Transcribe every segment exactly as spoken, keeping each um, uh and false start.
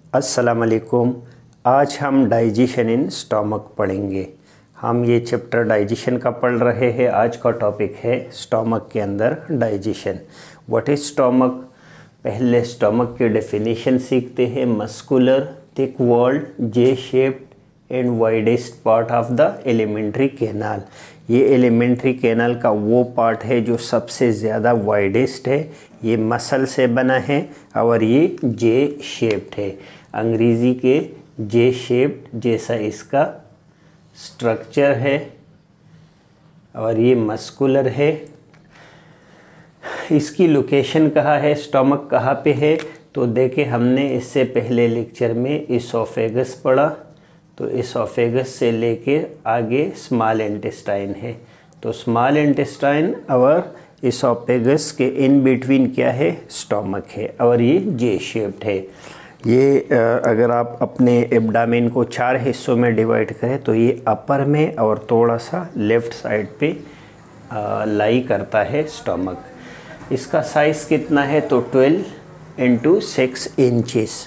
अस्सलाम वालेकुम। आज हम डाइजेशन इन स्टमक पढ़ेंगे। हम ये चैप्टर डाइजेशन का पढ़ रहे हैं। आज का टॉपिक है स्टमक के अंदर डाइजेशन। What is stomach? पहले स्टमक की डेफिनेशन सीखते हैं। Muscular, thick walled, J shaped and widest part of the alimentary canal. ये एलिमेंट्री कैनाल का वो पार्ट है जो सबसे ज़्यादा वाइडेस्ट है। ये मसल से बना है और ये जे शेप्ड है। अंग्रेज़ी के जे शेप्ड जैसा इसका स्ट्रक्चर है और ये मस्कुलर है। इसकी लोकेशन कहाँ है? स्टमक कहाँ पे है? तो देखें, हमने इससे पहले लेक्चर में इसोफेगस पढ़ा। तो इसोफेगस से लेके आगे स्मॉल इंटेस्टाइन है। तो स्मॉल इंटेस्टाइन और इसोफेगस के इन बिटवीन क्या है? स्टमक है और ये जे शेप्ड है। ये अगर आप अपने एब्डामेन को चार हिस्सों में डिवाइड करें तो ये अपर में और थोड़ा सा लेफ़्ट साइड पे लाई करता है स्टमक। इसका साइज़ कितना है? तो ट्वेल्व इंटू सिक्स इंचज़।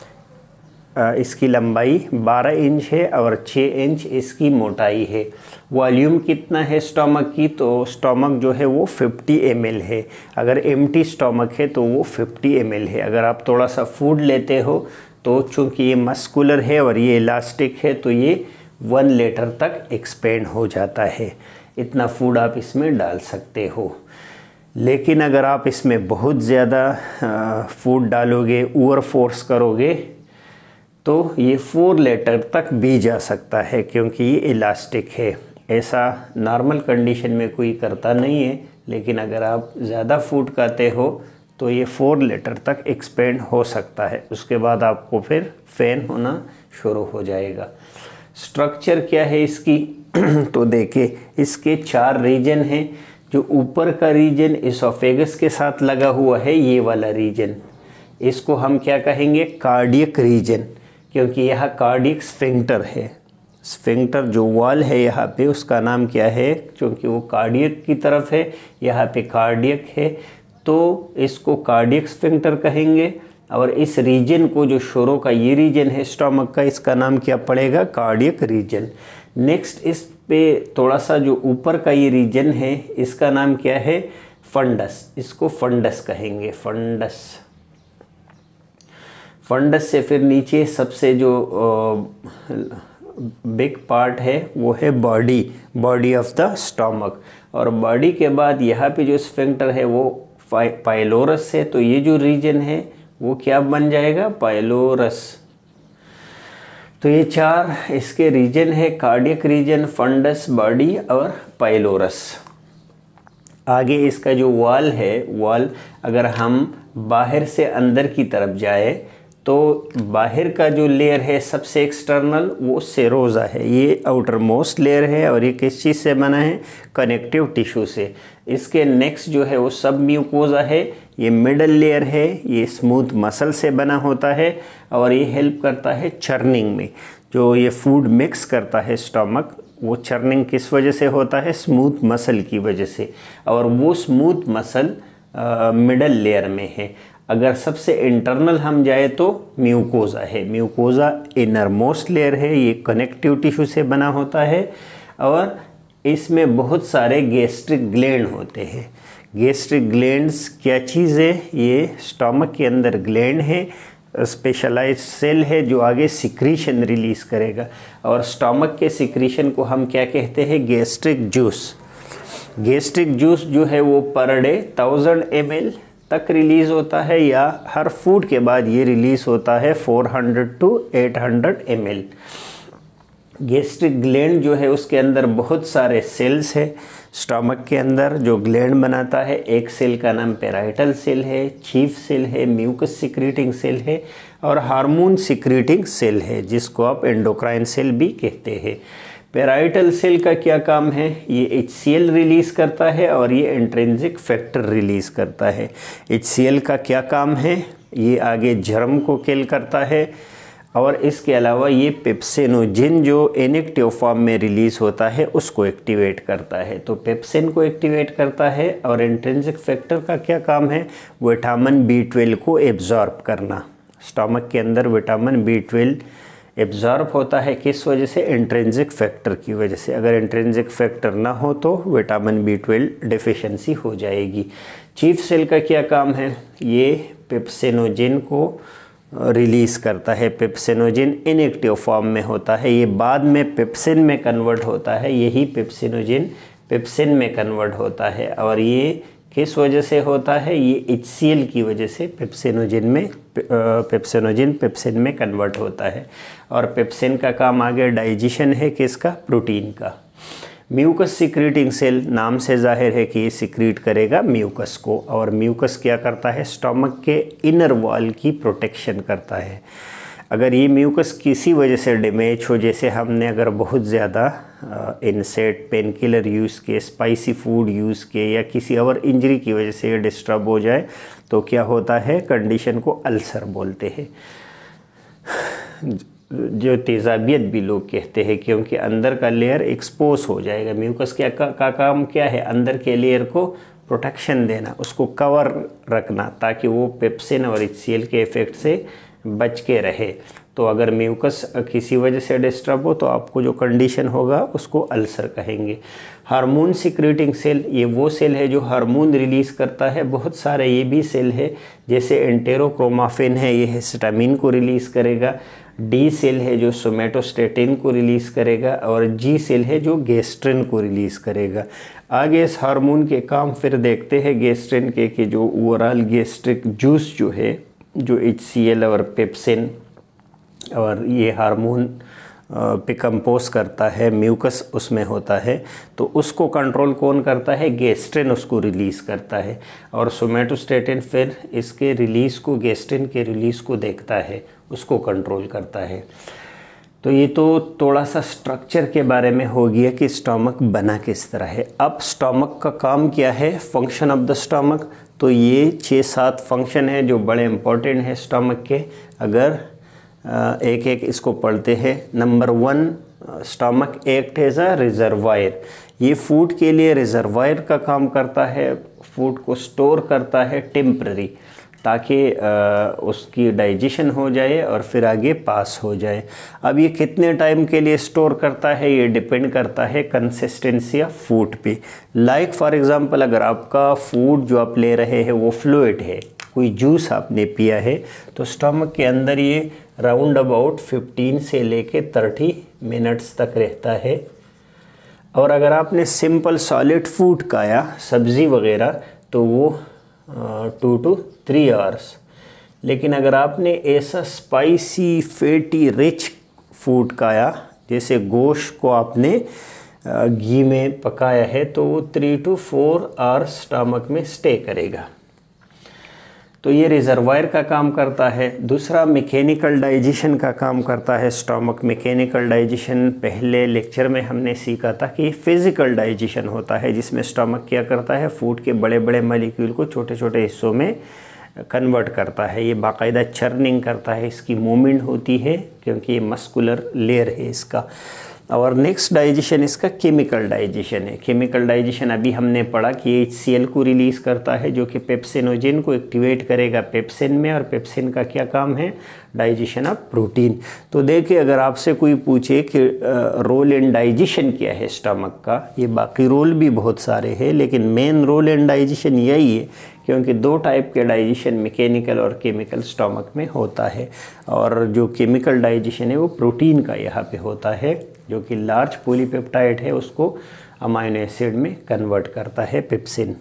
इसकी लंबाई बारह इंच है और छः इंच इसकी मोटाई है। वॉल्यूम कितना है स्टमक की? तो स्टमक जो है वो फिफ्टी एम एल है। अगर एम्प्टी स्टमक है तो वो फिफ्टी एम एल है। अगर आप थोड़ा सा फूड लेते हो तो चूँकि ये मस्कुलर है और ये इलास्टिक है तो ये वन लीटर तक एक्सपेंड हो जाता है। इतना फूड आप इसमें डाल सकते हो। लेकिन अगर आप इसमें बहुत ज़्यादा फूड डालोगे, ओवर फोर्स करोगे तो ये फोर लीटर तक भी जा सकता है, क्योंकि ये इलास्टिक है। ऐसा नॉर्मल कंडीशन में कोई करता नहीं है, लेकिन अगर आप ज़्यादा फूड खाते हो तो ये फोर लीटर तक एक्सपेंड हो सकता है। उसके बाद आपको फिर फैन होना शुरू हो जाएगा। स्ट्रक्चर क्या है इसकी? तो देखिए, इसके चार रीजन हैं। जो ऊपर का रीजन इसोफेगस के साथ लगा हुआ है, ये वाला रीजन, इसको हम क्या कहेंगे? कार्डियक रीजन, क्योंकि यहाँ कार्डियक स्फिंक्टर है। स्फिंक्टर जो वॉल है यहाँ पे, उसका नाम क्या है? क्योंकि वो कार्डियक की तरफ है, यहाँ पे कार्डियक है तो इसको कार्डियक स्फिंक्टर कहेंगे। और इस रीजन को, जो शोरों का ये रीजन है स्टमक का, इसका नाम क्या पड़ेगा? Cardiac reason. नेक्स्ट इस पे थोड़ा सा जो ऊपर का ये रीजन है, इसका नाम क्या है? फंडस। इसको फंडस कहेंगे, फंडस। फंडस से फिर नीचे सबसे जो बिग पार्ट है वो है body, body of the stomach. और बॉडी के बाद यहाँ पे जो स्फिंक्टर है वो पाइलोरस है। तो ये जो रीजन है वो क्या बन जाएगा? पाइलोरस। तो ये चार इसके रीजन है, कार्डियक रीजन, फंडस, बॉडी और पाइलोरस। आगे इसका जो वॉल है, वॉल अगर हम बाहर से अंदर की तरफ जाए तो बाहर का जो लेयर है सबसे एक्सटर्नल, वो सेरोजा है। ये आउटर मोस्ट लेयर है और ये किस चीज़ से बना है? कनेक्टिव टिश्यू से। इसके नेक्स्ट जो है वो सब म्यूकोजा है। ये मिडल लेयर है, ये स्मूथ मसल से बना होता है और ये हेल्प करता है चर्निंग में। जो ये फूड मिक्स करता है स्टमक, वो चर्निंग किस वजह से होता है? स्मूथ मसल की वजह से। और वो स्मूथ मसल मिडल लेयर में है। अगर सबसे इंटरनल हम जाए तो म्यूकोजा है। म्यूकोजा इनर मोस्ट लेयर है, ये कनेक्टिव टिश्यू से बना होता है और इसमें बहुत सारे गैस्ट्रिक ग्लैंड होते हैं। गैस्ट्रिक ग्लैंड्स क्या चीज़ है? ये स्टमक के अंदर ग्लैंड है, स्पेशलाइज्ड सेल है जो आगे सिक्रीशन रिलीज़ करेगा। और स्टमक के सिक्रीशन को हम क्या कहते हैं? Gastric juice. गैस्ट्रिक जूस जो है वो per day thousand M L तक रिलीज़ होता है, या हर फूड के बाद ये रिलीज़ होता है four hundred to eight hundred M L. Gastric gland जो है उसके अंदर बहुत सारे सेल्स है। स्टमक के अंदर जो ग्लैंड बनाता है, एक सेल का नाम पेराइटल सेल है, चीफ सेल है, म्यूकस सिक्रीटिंग सेल है और हार्मोन सिक्रीटिंग सेल है, जिसको आप एंडोक्राइन सेल भी कहते हैं। पेराइटल सेल का क्या काम है? ये एच सी एल रिलीज़ करता है और ये इंट्रिंसिक फैक्टर रिलीज़ करता है। एच सी एल का क्या काम है? ये आगे जर्म को किल करता है और इसके अलावा ये पेप्सिनोजिन जो इनएक्टिव फॉर्म में रिलीज़ होता है उसको एक्टिवेट करता है। तो पेप्सिन को एक्टिवेट करता है और इंट्रिंसिक फैक्टर का क्या काम है? विटामिन बी ट्वेल्व को एब्जॉर्ब करना। स्टमक के अंदर विटामिन बी ट्वेल्व एब्जॉर्ब होता है। किस वजह से? इंट्रिंसिक फैक्टर की वजह से। अगर इंट्रिंसिक फैक्टर ना हो तो विटामिन बी ट्वेल्व डिफिशिएंसी हो जाएगी। चीफ सेल का क्या काम है? ये पेप्सिनोजेन को रिलीज़ करता है। पेप्सिनोजेन इनएक्टिव फॉर्म में होता है, ये बाद में पेप्सिन में कन्वर्ट होता है। यही पेप्सिनोजेन पेप्सिन में कन्वर्ट होता है और ये किस वजह से होता है? ये एच सी एल की वजह से पेप्सिनोजेन में पेप्सिनोजेन पेप्सिन में कन्वर्ट होता है। और पेप्सिन का काम आगे डाइजेशन है किसका? प्रोटीन का। म्यूकस सिक्रीटिंग सेल, नाम से जाहिर है कि ये सिक्रीट करेगा म्यूकस को। और म्यूकस क्या करता है? स्टमक के इनर वॉल की प्रोटेक्शन करता है। अगर ये म्यूकस किसी वजह से डैमेज हो, जैसे हमने अगर बहुत ज़्यादा इनसेट पेन किलर यूज़ किए, स्पाइसी फूड यूज़ किए या किसी और इंजरी की वजह से ये डिस्टर्ब हो जाए तो क्या होता है? कंडीशन को अल्सर बोलते हैं, जो तेज़ाबियत भी लोग कहते हैं, क्योंकि अंदर का लेयर एक्सपोज हो जाएगा। म्यूकस क्या का, का काम क्या है? अंदर के लेयर को प्रोटेक्शन देना, उसको कवर रखना ताकि वो पेप्सिन और एच सी एल के इफ़ेक्ट से बच के रहे। तो अगर म्यूकस किसी वजह से डिस्टर्ब हो तो आपको जो कंडीशन होगा उसको अल्सर कहेंगे। हार्मोन सिक्रीटिंग सेल, ये वो सेल है जो हार्मोन रिलीज़ करता है। बहुत सारे ये भी सेल है, जैसे एंटेरोक्रोमाफिन है, ये हिस्टामिन को रिलीज़ करेगा। डी सेल है जो सोमेटोस्टेटिन को रिलीज़ करेगा और जी सेल है जो गैस्ट्रिन को रिलीज़ करेगा। आगे इस हार्मोन के काम फिर देखते हैं गैस्ट्रिन के, कि जो ओवरऑल गैस्ट्रिक जूस जो है, जो एच सी एल और पेप्सिन और ये हार्मोन पे कंपोज करता है, म्यूकस उसमें होता है, तो उसको कंट्रोल कौन करता है? गैस्ट्रिन उसको रिलीज़ करता है। और सोमेटोस्टेटिन फिर इसके रिलीज़ को, गैस्ट्रिन के रिलीज़ को देखता है, उसको कंट्रोल करता है। तो ये तो थोड़ा सा स्ट्रक्चर के बारे में हो गया कि स्टमक बना किस तरह है। अब स्टमक का काम क्या है? Function of the stomach. तो ये छः सात फंक्शन है जो बड़े इम्पोर्टेंट है स्टमक के। अगर एक एक इसको पढ़ते हैं। Number one, stomach act as a reservoir. ये फूड के लिए रिजर्वायर का काम करता है, फूड को स्टोर करता है टेम्पररी, ताकि उसकी डाइजेशन हो जाए और फिर आगे पास हो जाए। अब ये कितने टाइम के लिए स्टोर करता है? ये डिपेंड करता है कंसिस्टेंसी ऑफ फूड पे। लाइक फॉर एग्जांपल, अगर आपका फूड जो आप ले रहे हैं वो फ्लूइड है, कोई जूस आपने पिया है, तो स्टमक के अंदर ये राउंड अबाउट फिफ्टीन से लेके थर्टी मिनट्स तक रहता है। और अगर आपने सिंपल सॉलिड फूड खाया, सब्ज़ी वगैरह, तो वो टू टू थ्री आवर्स। लेकिन अगर आपने ऐसा स्पाइसी फैटी रिच फूड खाया, जैसे गोश्त को आपने घी में पकाया है, तो वो three to four hours stomach में स्टे करेगा। तो ये रिजर्वायर का काम करता है। दूसरा, मैकेनिकल डाइजेशन का काम करता है स्टमक। मैकेनिकल डाइजेशन पहले लेक्चर में हमने सीखा था कि फिज़िकल डाइजेशन होता है, जिसमें स्टमक क्या करता है? फूड के बड़े बड़े मॉलिक्यूल को छोटे छोटे हिस्सों में कन्वर्ट करता है। ये बाकायदा चर्निंग करता है, इसकी मूवमेंट होती है क्योंकि ये मस्कुलर लेयर है इसका। और नेक्स्ट डाइजेशन इसका केमिकल डाइजेशन है। केमिकल डाइजेशन अभी हमने पढ़ा कि एच सी एल को रिलीज़ करता है, जो कि पेप्सिनोजेन को एक्टिवेट करेगा पेप्सिन में। और पेप्सिन का क्या काम है? Digestion of protein. तो देखिए, अगर आपसे कोई पूछे कि रोल इन डाइजेशन क्या है स्टमक का, ये बाकी रोल भी बहुत सारे हैं, लेकिन मेन रोल इन डाइजेशन यही है, क्योंकि दो टाइप के डाइजेशन, मैकेनिकल और केमिकल, स्टमक में होता है। और जो केमिकल डाइजेशन है वो प्रोटीन का यहाँ पे होता है, जो कि लार्ज पॉलीपेप्टाइड है, उसको अमाइनो एसिड में कन्वर्ट करता है पेप्सिन।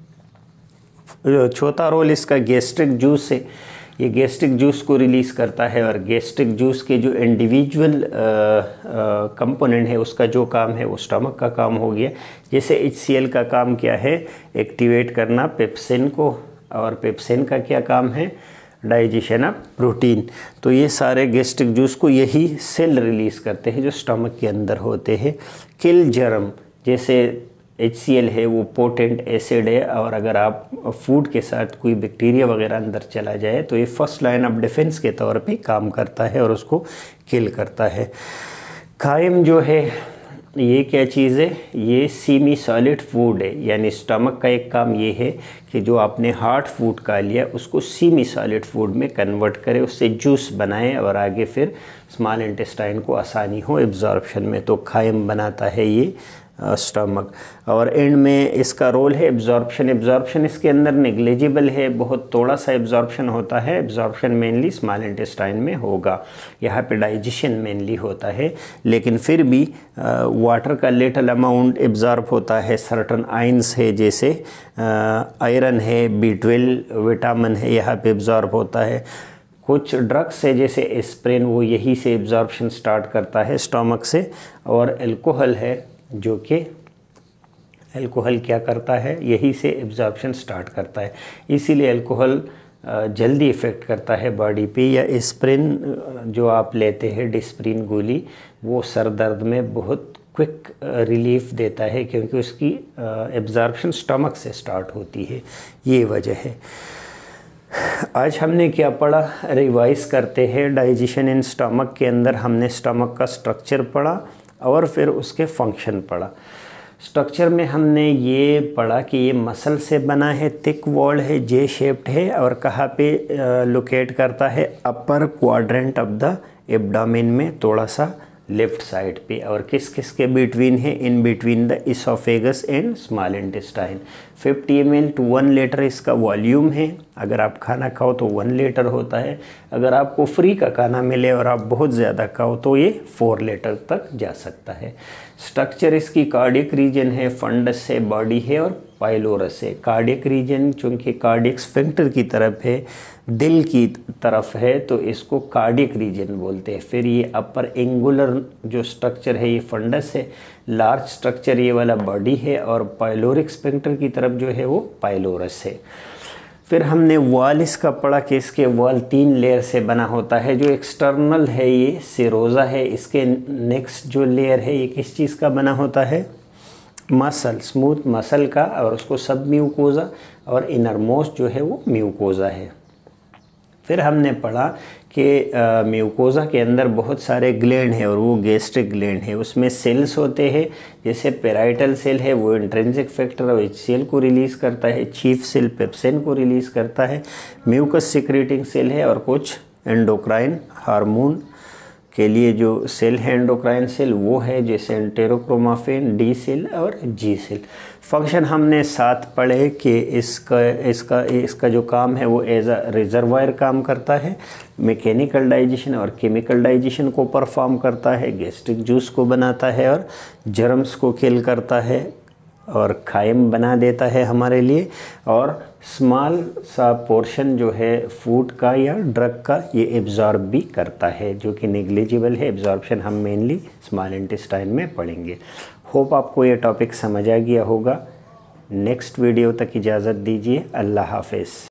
चौथा रोल इसका गैस्ट्रिक जूस है। ये गैस्ट्रिक जूस को रिलीज़ करता है। और गैस्ट्रिक जूस के जो इंडिविजुअल कंपोनेंट है, उसका जो काम है वो स्टमक का काम हो गया। जैसे एच सी एल का काम क्या है? एक्टिवेट करना पेप्सिन को। और पेप्सिन का क्या काम है? Digestion of protein. तो ये सारे गैस्ट्रिक जूस को यही सेल रिलीज़ करते हैं जो स्टमक के अंदर होते हैं। किल जर्म, जैसे एच सी एल है वो पोटेंट एसिड है, और अगर आप फूड के साथ कोई बैक्टीरिया वगैरह अंदर चला जाए तो ये फर्स्ट लाइन ऑफ डिफेंस के तौर पे काम करता है और उसको किल करता है। कायम जो है ये क्या चीज़ है, ये सीमी सॉलिड फूड है, यानी स्टमक का एक काम ये है कि जो आपने हार्ड फूड खा लिया उसको सीमी सॉलिड फूड में कन्वर्ट करे, उससे जूस बनाए और आगे फिर स्मॉल इंटेस्टाइन को आसानी हो एब्जॉर्प्शन में। तो कायम बनाता है ये स्टमक। और एंड में इसका रोल है एब्जॉर्प्शन। एब्जॉर्प्शन इसके अंदर नेग्लिजिबल है, बहुत थोड़ा सा एब्जॉर्प्शन होता है। एब्जॉर्प्शन मेनली स्मॉल इंटेस्टाइन में होगा, यहाँ पे डाइजेशन मेनली होता है, लेकिन फिर भी वाटर का लिटल अमाउंट एब्जॉर्ब होता है। सर्टन आयंस है, जैसे आयरन है, बी ट्वेल्व विटामिन है, यहाँ पे एब्जॉर्ब होता है। कुछ ड्रग्स है जैसे एस्प्रिन, वो यही से एब्जॉर्प्शन स्टार्ट करता है स्टमक से। और अल्कोहल है जो कि अल्कोहल क्या करता है, यही से एब्जॉर्प्शन स्टार्ट करता है, इसीलिए अल्कोहल जल्दी इफ़ेक्ट करता है बॉडी पे। या एस्प्रिन जो आप लेते हैं, डिस्प्रिन गोली, वो सर दर्द में बहुत क्विक रिलीफ देता है क्योंकि उसकी एब्जॉर्प्शन स्टमक से स्टार्ट होती है, ये वजह है। आज हमने क्या पढ़ा, रिवाइज करते हैं। डाइजेशन इन स्टमक के अंदर हमने स्टमक का स्ट्रक्चर पढ़ा और फिर उसके फंक्शन पढ़ा। स्ट्रक्चर में हमने ये पढ़ा कि ये मसल से बना है, थिक वॉल है, जे शेप्ड है, और कहाँ पे लोकेट करता है, upper quadrant of the abdomen में, थोड़ा सा लेफ्ट साइड पे। और किस किस के बिटवीन है, in between the oesophagus and small intestine. Fifty M L to one litre इसका वॉल्यूम है। अगर आप खाना खाओ तो वन लीटर होता है, अगर आपको फ्री का खाना मिले और आप बहुत ज़्यादा खाओ तो ये फोर लीटर तक जा सकता है। स्ट्रक्चर इसकी कार्डियक रीजन है, फंडस है, बॉडी है और पाइलोरस है। कार्डियक रीजन चूँकि कार्डियक स्फिंक्टर की तरफ है, दिल की तरफ है, तो इसको कार्डियक रीजन बोलते हैं। फिर ये अपर एंगुलर जो स्ट्रक्चर है ये फंडस है, लार्ज स्ट्रक्चर ये वाला बॉडी है, और पाइलोरिक स्फिंक्टर की तरफ जो है वो पाइलोरस है। फिर हमने वॉल इसका पढ़ा कि इसके वॉल तीन लेयर से बना होता है। जो एक्सटर्नल है ये सेरोजा है, इसके नेक्स्ट जो लेयर है ये किस चीज़ का बना होता है, मसल, स्मूथ मसल का, और उसको सब म्यूकोजा, और इनर मोस्ट जो है वो म्यूकोजा है। फिर हमने पढ़ा कि म्यूकोजा के अंदर बहुत सारे ग्लैंड हैं और वो गैस्ट्रिक ग्लैंड है, उसमें सेल्स होते हैं, जैसे पेराइटल सेल है वो इंट्रिंसिक फैक्टर और एचसीएल को रिलीज़ करता है, चीफ सेल पेप्सिन को रिलीज़ करता है, म्यूकस सिक्रेटिंग सेल है, और कुछ एंडोक्राइन हार्मोन के लिए जो सेल है एंडोक्राइन सेल वो है, जैसे एंटेरोक्रोमाफिन, डी सेल और जी सेल। फंक्शन हमने साथ पढ़े कि इसका इसका इसका जो काम है वो एज अ रिजर्वायर काम करता है, मैकेनिकल डाइजेशन और केमिकल डाइजेशन को परफॉर्म करता है, गैस्ट्रिक जूस को बनाता है और जर्म्स को किल करता है और कायम बना देता है हमारे लिए, और स्मॉल सा पोर्शन जो है फूड का या ड्रग का ये एब्जॉर्ब भी करता है, जो कि नेग्लिजिबल है। एब्जॉर्प्शन हम मेनली स्मॉल इंटेस्टाइन में पढ़ेंगे। होप आपको ये टॉपिक समझ आ गया होगा। नेक्स्ट वीडियो तक इजाज़त दीजिए। अल्लाह हाफिज़।